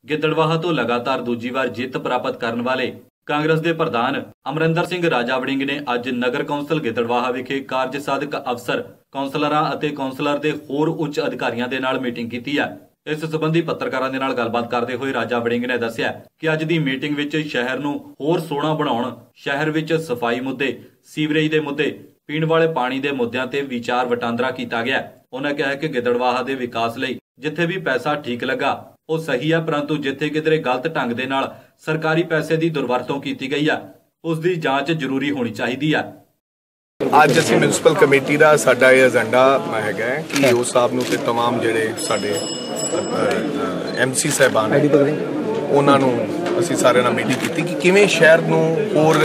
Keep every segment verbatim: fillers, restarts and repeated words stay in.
ਗਿੱਦੜਵਾਹਾ ਤੋਂ ਲਗਾਤਾਰ ਦੂਜੀ ਵਾਰ ਜਿੱਤ ਪ੍ਰਾਪਤ ਕਰਨ ਵਾਲੇ ਕਾਂਗਰਸ ਦੇ ਪ੍ਰਧਾਨ ਅਮਰਿੰਦਰ ਸਿੰਘ ਰਾਜਾ ਵੜਿੰਗ ਨੇ ਅੱਜ ਨਗਰ ਕੌਂਸਲ ਗਿੱਦੜਵਾਹਾ ਵਿਖੇ ਕਾਰਜ ਸਾਧਕ ਅਫਸਰ, ਕੌਂਸਲਰਾਂ ਅਤੇ ਕੌਂਸਲਰ ਦੇ ਹੋਰ ਉੱਚ ਅਧਿਕਾਰੀਆਂ ਦੇ ਨਾਲ ਮੀਟਿੰਗ ਕੀਤੀ ਹੈ। ਇਸ ਸੰਬੰਧੀ ਪੱਤਰਕਾਰਾਂ ਦੇ ਨਾਲ ਗੱਲਬਾਤ ਕਰਦੇ ਹੋਏ ਰਾਜਾ ਵੜਿੰਗ ਨੇ ਦੱਸਿਆ ਕਿ ਅੱਜ ਦੀ ਮੀਟਿੰਗ ਵਿੱਚ ਸ਼ਹਿਰ ਨੂੰ ਹੋਰ ਸੋਹਣਾ ਬਣਾਉਣ, ਸ਼ਹਿਰ ਵਿੱਚ ਸਫਾਈ ਮੁੱਦੇ, ਸੀਵਰੇਜ ਦੇ ਮੁੱਦੇ, ਪੀਣ ਵਾਲੇ ਪਾਣੀ ਦੇ ਮੁੱਦਿਆਂ ਤੇ ਵਿਚਾਰ ਵਟਾਂਦਰਾ ਕੀਤਾ ਗਿਆ। ਉਹਨਾਂ ਕਿਹਾ ਕਿ ਗਿੱਦੜਵਾਹਾ ਦੇ ਵਿਕਾਸ ਲਈ ਜਿੱਥੇ ਵੀ ਪੈਸਾ ਠੀਕ ਲੱਗਾ ਉਹ ਸਹੀ ਹੈ, ਪਰੰਤੂ ਜਿੱਥੇ ਕਿਧਰੇ ਗਲਤ ਢੰਗ ਦੇ ਨਾਲ ਸਰਕਾਰੀ ਪੈਸੇ ਦੀ ਦੁਰਵਰਤੋਂ ਕੀਤੀ ਗਈ ਹੈ ਉਸ ਦੀ ਜਾਂਚ ਜ਼ਰੂਰੀ ਹੋਣੀ ਚਾਹੀਦੀ ਹੈ। ਅੱਜ ਅਸੀਂ ਮਿਊਨਿਸਪਲ ਕਮੇਟੀ ਦਾ ਸਾਡਾ ਇਹ ਏਜੰਡਾ ਹੈਗਾ ਕਿ ਉਹ ਸਾਹਿਬ ਨੂੰ ਤੇ तमाम ਜਿਹੜੇ ਸਾਡੇ ਐਮਸੀ ਸਾਹਿਬਾਨ ਹੈ ਉਹਨਾਂ ਨੂੰ ਅਸੀਂ ਸਾਰਿਆਂ ਨਾਲ ਮੀਟਿੰਗ ਕੀਤੀ ਕਿ ਕਿਵੇਂ ਸ਼ਹਿਰ ਨੂੰ ਹੋਰ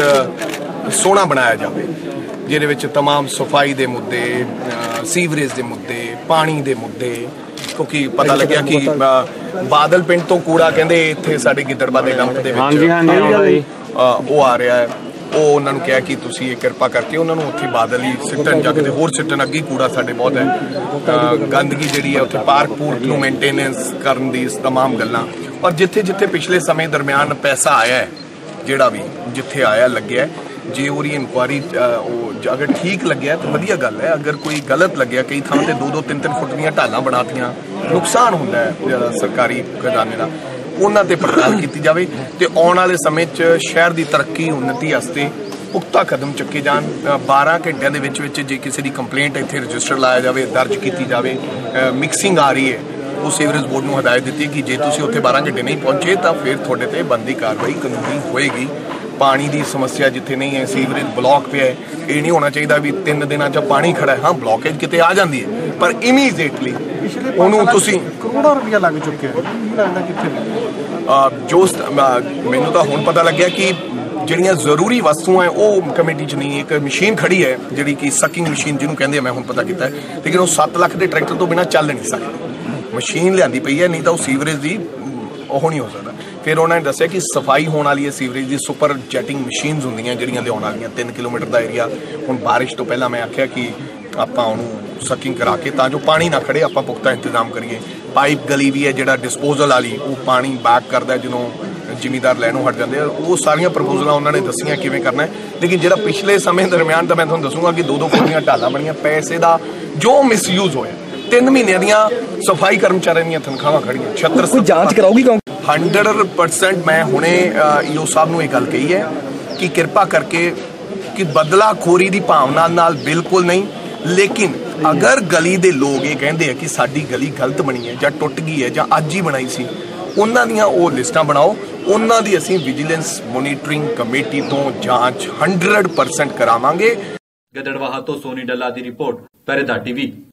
ਸੋਹਣਾ ਬਣਾਇਆ ਜਾਵੇ, ਜਿਹਦੇ ਵਿੱਚ तमाम ਸਫਾਈ ਦੇ ਮੁੱਦੇ, ਸੀਵਰੇਜ ਦੇ ਮੁੱਦੇ, ਪਾਣੀ ਦੇ ਮੁੱਦੇ, ਕਿਉਂਕਿ ਪਤਾ ਲੱਗਿਆ ਕਿ ਬਾਦਲ ਪਿੰਡ ਤੋਂ ਕੂੜਾ ਕਹਿੰਦੇ ਇੱਥੇ ਸਾਡੇ ਗਿੱਦੜਬਾਹਾ ਦੇ ਡੰਪ ਦੇ ਵਿੱਚ ਉਹ ਆ ਰਿਹਾ ਹੈ। ਉਹ ਉਹਨਾਂ ਨੂੰ ਕਿਹਾ ਕਿ ਤੁਸੀਂ ਇਹ ਕਿਰਪਾ ਕਰਕੇ ਉਹਨਾਂ ਨੂੰ ਉੱਥੇ ਬਾਦਲ ਹੀ ਸਿੱਟਣ, ਜਾ ਕੇ ਹੋਰ ਸਿੱਟਣ, ਅੱਗੇ ਕੂੜਾ ਸਾਡੇ ਬਹੁਤ ਹੈ, ਗੰਦਗੀ ਜਿਹੜੀ ਹੈ ਉੱਥੇ ਪਾਰਕ ਪੂਰਕ ਨੂੰ ਮੇਨਟੇਨੈਂਸ ਕਰਨ ਦੀ तमाम ਗੱਲਾਂ। ਔਰ ਜਿੱਥੇ ਜਿੱਥੇ ਪਿਛਲੇ ਸਮੇਂ ਦਰਮਿਆਨ ਪੈਸਾ ਆਇਆ ਹੈ, ਜਿਹੜਾ ਵੀ ਜਿੱਥੇ ਆਇਆ ਲੱਗਿਆ, ਜੇ ਉਹਦੀ ਇਨਕੁਆਇਰੀ ਉਹ ਅਗਰ ਠੀਕ ਲੱਗਿਆ ਤਾਂ ਵਧੀਆ ਗੱਲ ਹੈ, ਅਗਰ ਕੋਈ ਗਲਤ ਲੱਗਿਆ, ਕਈ ਥਾਂ ਤੇ ਦੋ ਦੋ ਤਿੰਨ ਤਿੰਨ ਫੁੱਟ ਦੀਆਂ ਢਾਲਾਂ ਬਣਾਤੀਆਂ, ਨੁਕਸਾਨ ਹੁੰਦਾ ਹੈ ਜਿਹੜਾ ਸਰਕਾਰੀ ਖਜ਼ਾਨੇ ਦਾ, ਉਹਨਾਂ ਤੇ ਪੜਤਾਲ ਕੀਤੀ ਜਾਵੇ ਤੇ ਆਉਣ ਵਾਲੇ ਸਮੇਂ 'ਚ ਸ਼ਹਿਰ ਦੀ ਤਰੱਕੀ ਉન્નਤੀ ਵਾਸਤੇ ਪੁਖਤਾ ਕਦਮ ਚੁੱਕੇ ਜਾਣ। ਬਾਰਾਂ ਘੰਟਿਆਂ ਦੇ ਵਿੱਚ ਵਿੱਚ ਜੇ ਕਿਸੇ ਦੀ ਕੰਪਲੇਂਟ ਇੱਥੇ ਰਜਿਸਟਰ ਲਾਇਆ ਜਾਵੇ, ਦਰਜ ਕੀਤੀ ਜਾਵੇ। ਮਿਕਸਿੰਗ ਆ ਰਹੀ ਹੈ, ਉਹ ਸੀਵਰੇਜ ਬੋਰਡ ਨੂੰ ਹਦਾਇਤ ਦਿੱਤੀ ਕਿ ਜੇ ਤੁਸੀਂ ਉੱਥੇ ਬਾਰਾਂ ਘੰਟੇ ਨਹੀਂ ਪਹੁੰਚੇ ਤਾਂ ਫਿਰ ਤੁਹਾਡੇ ਤੇ ਬਣਦੀ ਕਾਰਵਾਈ ਕਾਨੂੰਨੀ ਹੋਏਗੀ। ਪਾਣੀ ਦੀ ਸਮੱਸਿਆ ਜਿੱਥੇ ਨਹੀਂ ਹੈ, ਸੀਵਰੇਜ ਬਲੌਕ ਪਿਆ ਹੈ, ਇਹ ਨਹੀਂ ਹੋਣਾ ਚਾਹੀਦਾ ਵੀ ਤਿੰਨ ਦਿਨਾਂ 'ਚ ਪਾਣੀ ਖੜਾ ਹੈ। ਹਾਂ, ਬਲੌਕੇਜ ਕਿਤੇ ਆ ਜਾਂਦੀ ਹੈ, ਪਰ ਇਮੀਡੀਏਟਲੀ ਉਹਨੂੰ ਤੁਸੀਂ ਕਰੋੜਾਂ ਰੁਪਇਆ ਲੱਗ ਚੁੱਕਿਆ ਲੱਗਦਾ ਕਿੱਥੇ ਜੋ ਮੈਨੂੰ ਤਾਂ ਹੁਣ ਪਤਾ ਲੱਗਿਆ ਕਿ ਜਿਹੜੀਆਂ ਜ਼ਰੂਰੀ ਵਸਤੂਆਂ ਹੈ ਉਹ ਕਮੇਟੀ 'ਚ ਨਹੀਂ। ਇੱਕ ਮਸ਼ੀਨ ਖੜੀ ਹੈ ਜਿਹੜੀ ਕਿ ਸਕਿੰਗ ਮਸ਼ੀਨ ਜਿਹਨੂੰ ਕਹਿੰਦੇ ਆ, ਮੈਂ ਹੁਣ ਪਤਾ ਕੀਤਾ, ਲੇਕਿਨ ਉਹ ਸੱਤ ਲੱਖ ਦੇ ਟਰੈਕਟਰ ਤੋਂ ਬਿਨਾਂ ਚੱਲ ਨਹੀਂ ਸਕਦੀ। ਮਸ਼ੀਨ ਲਿਆਂਦੀ ਪਈ ਹੈ, ਨਹੀਂ ਤਾਂ ਉਹ ਸੀਵਰੇਜ ਦੀ ਉਹ ਨਹੀਂ ਹੋ ਸਕਦਾ। ਫਿਰ ਉਹਨਾਂ ਨੇ ਦੱਸਿਆ ਕਿ ਸਫਾਈ ਹੋਣ ਵਾਲੀ ਹੈ ਸੀਵਰੇਜ ਦੀ, ਸੁਪਰ ਜੈਟਿੰਗ ਮਸ਼ੀਨਸ ਹੁੰਦੀਆਂ ਜਿਹੜੀਆਂ ਲਿਆਉਣ ਵਾਲੀਆਂ, ਤਿੰਨ ਕਿਲੋਮੀਟਰ ਦਾ ਏਰੀਆ। ਹੁਣ ਬਾਰਿਸ਼ ਤੋਂ ਪਹਿਲਾਂ ਮੈਂ ਆਖਿਆ ਕਿ ਆਪਾਂ ਉਹਨੂੰ ਸਕਿੰਗ ਕਰਾ ਕੇ ਤਾਂ ਜੋ ਪਾਣੀ ਨਾ ਖੜੇ, ਆਪਾਂ ਪੁਖਤਾ ਇੰਤਜ਼ਾਮ ਕਰੀਏ। ਪਾਈਪ ਗਲੀ ਵੀ ਹੈ ਜਿਹੜਾ ਡਿਸਪੋਜ਼ਲ ਵਾਲੀ, ਉਹ ਪਾਣੀ ਬੈਕ ਕਰਦਾ ਜਦੋਂ ਜ਼ਿਮੀਦਾਰ ਲੈਣੋਂ ਹਟ ਜਾਂਦੇ ਆ। ਉਹ ਸਾਰੀਆਂ ਪ੍ਰਪੋਜ਼ਲਾਂ ਉਹਨਾਂ ਨੇ ਦੱਸੀਆਂ ਕਿਵੇਂ ਕਰਨਾ ਹੈ। ਲੇਕਿਨ ਜਿਹੜਾ ਪਿਛਲੇ ਸਮੇਂ ਦਰਮਿਆਨ ਤਾਂ ਮੈਂ ਤੁਹਾਨੂੰ ਦੱਸੂਗਾ ਕਿ ਦੋ ਦੋ ਫੁੱਟ ਦੀਆਂ ਢਾਲਾਂ ਬਣੀਆਂ, ਪੈਸੇ ਦਾ ਜੋ ਮਿਸਯੂਜ਼ ਹੋਇਆ, ਤਿੰਨ ਮਹੀਨਿਆਂ ਦੀਆਂ ਸਫਾਈ ਕਰਮਚਾਰੀਆਂ ਦੀਆਂ ਤਨਖਾਹਾਂ ਖੜੀਆਂ, ਛੱਤਰ ਕੋਈ ਜਾਂਚ ਕਰਾਉਗੀ ਹੰਡਰਡ ਪਰਸੈਂਟ। ਮੈਂ ਹੁਣੇ ਈਓ ਸਾਹਿਬ ਨੂੰ ਇਹ ਗੱਲ ਕਹੀ ਹੈ ਕਿ ਕਿਰਪਾ ਕਰਕੇ ਕਿ ਬਦਲਾਖੋਰੀ ਦੀ ਭਾਵਨਾ ਨਾਲ ਬਿਲਕੁਲ ਨਹੀਂ, ਲੇਕਿਨ ਅਗਰ ਗਲੀ ਦੇ ਲੋਕ ਇਹ ਕਹਿੰਦੇ ਆ ਕਿ ਸਾਡੀ ਗਲੀ ਗਲਤ ਬਣੀ ਹੈ ਜਾਂ ਟੁੱਟ ਗਈ ਹੈ ਜਾਂ ਅੱਜ ਹੀ ਬਣਾਈ ਸੀ, ਉਹਨਾਂ ਦੀਆਂ ਉਹ ਲਿਸਟਾਂ ਬਣਾਓ, ਉਹਨਾਂ ਦੀ ਅਸੀਂ ਵਿਜੀਲੈਂਸ ਮੋਨੀਟਰਿੰਗ ਕਮੇਟੀ ਤੋਂ ਜਾਂਚ ਹੰਡਰਡ ਪਰਸੈਂਟ ਕਰਾਵਾਂਗੇ। ਗਿੱਦੜਵਾਹਾ ਤੋਂ ਸੋਨੀ ਡੱਲਾ ਦੀ ਰਿਪੋਰਟ, ਪਹਿਰੇਦਾਰ ਟੀਵੀ।